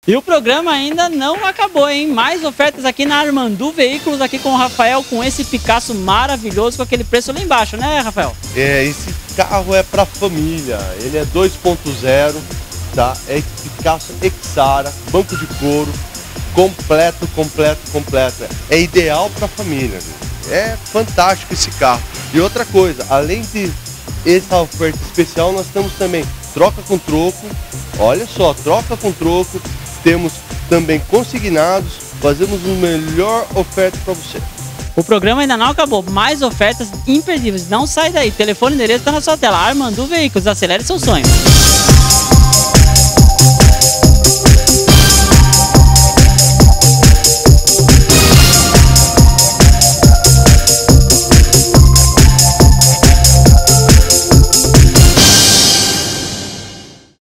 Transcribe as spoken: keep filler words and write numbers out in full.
E o programa ainda não acabou, hein? Mais ofertas aqui na Armandu Veículos, aqui com o Rafael, com esse Picasso maravilhoso, com aquele preço lá embaixo, né, Rafael? É, esse carro é para família, ele é dois ponto zero, tá? É Picasso Exara, banco de couro, completo, completo, completo. É ideal para família, gente. É fantástico esse carro. E outra coisa, além de essa oferta especial, nós temos também troca com troco. Olha só, troca com troco. Temos também consignados, fazemos uma melhor oferta para você. O programa ainda não acabou, mais ofertas imperdíveis. Não sai daí, telefone e endereço está na sua tela. Armandu Veículos, acelere seu sonho.